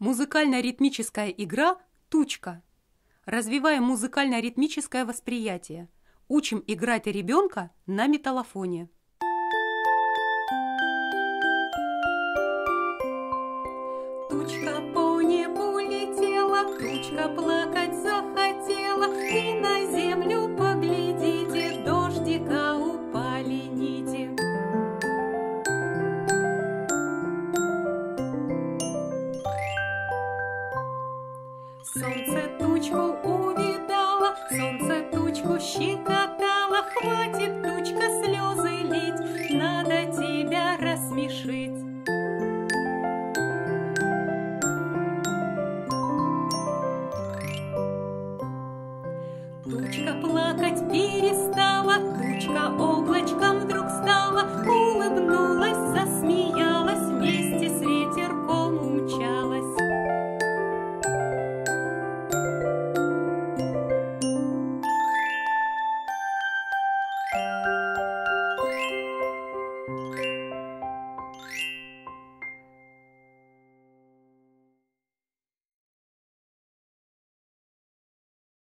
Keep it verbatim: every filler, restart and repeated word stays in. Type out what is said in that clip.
Музыкально-ритмическая игра «Тучка». Развиваем музыкально-ритмическое восприятие. Учим играть ребенка на металлофоне. Тучка по небу летела, тучка плакать захотела, и на землю поглядите, дождика упали нити. Солнце тучку увидело,